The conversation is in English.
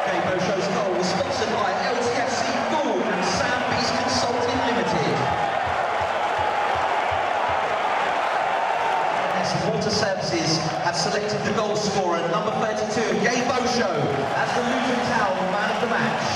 Gabe Osho's goal was sponsored by LTFC Gould and Sam Beast Consulting Limited. Water Services have selected the goal scorer, number 32, Gabe Osho, as the Luton Town man of the match.